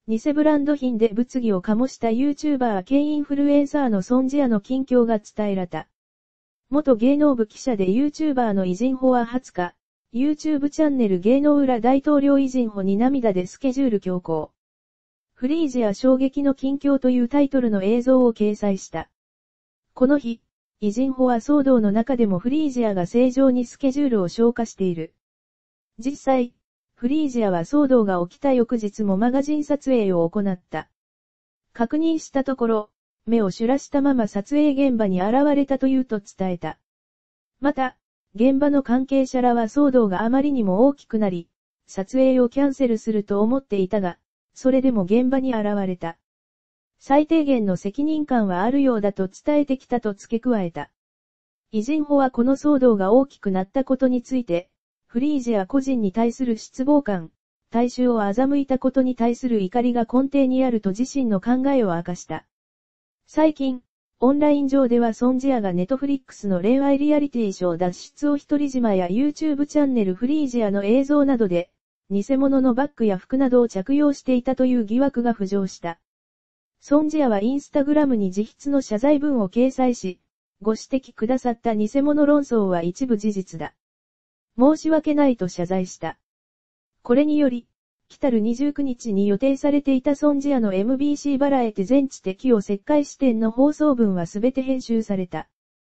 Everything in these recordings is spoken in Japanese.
偽ブランド品で物議を醸した YouTuber 兼インフルエンサーのソン・ジアの近況が伝えられた。元芸能部記者で YouTuber のイジンホは20日、YouTube チャンネル芸能裏大統領イジンホに涙でスケジュール強行。フリージア衝撃の近況というタイトルの映像を掲載した。この日、イジンホは騒動の中でもフリージアが正常にスケジュールを消化している。実際、フリージアは騒動が起きた翌日もマガジン撮影を行った。確認したところ、目をシュラしたまま撮影現場に現れたというと伝えた。また、現場の関係者らは騒動があまりにも大きくなり、撮影をキャンセルすると思っていたが、それでも現場に現れた。最低限の責任感はあるようだと伝えてきたと付け加えた。イジンホはこの騒動が大きくなったことについて、フリージア個人に対する失望感、大衆を欺いたことに対する怒りが根底にあると自身の考えを明かした。最近、オンライン上ではソン・ジアがネトフリックスの恋愛リアリティショー脱出を独り島や YouTube チャンネルフリージアの映像などで、偽物のバッグや服などを着用していたという疑惑が浮上した。ソン・ジアはインスタグラムに自筆の謝罪文を掲載し、ご指摘くださった偽物論争は一部事実だ。申し訳ないと謝罪した。これにより、来たる29日に予定されていたソン・ジアの MBC バラエティ全知的を石灰視点の放送分はすべて編集された。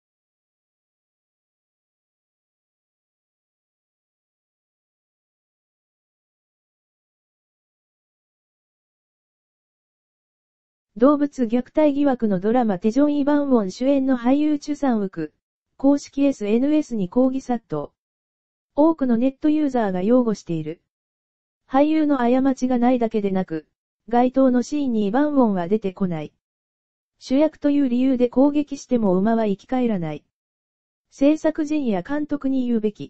動物虐待疑惑のドラマテジョン・イ・バンウォン主演の俳優チュ・サンウク、公式 SNS に抗議殺到。多くのネットユーザーが擁護している。俳優の過ちがないだけでなく、該当のシーンにイ・バンウォンは出てこない。主役という理由で攻撃しても馬は生き返らない。制作陣や監督に言うべき。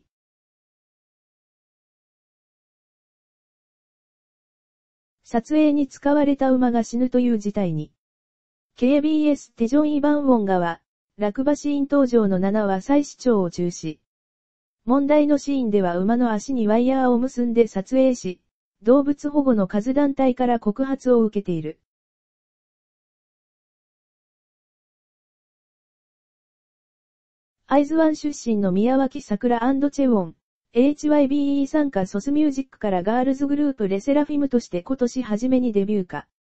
撮影に使われた馬が死ぬという事態に。KBS テジョン・イ・バンウォン側、落馬シーン登場の7は再視聴を中止。問題のシーンでは馬の足にワイヤーを結んで撮影し、動物保護の数団体から告発を受けている。会津湾出身の宮脇さくら&チェウォン、HYBE 参加ソスミュージックからガールズグループレセラフィムとして今年初めにデビューか。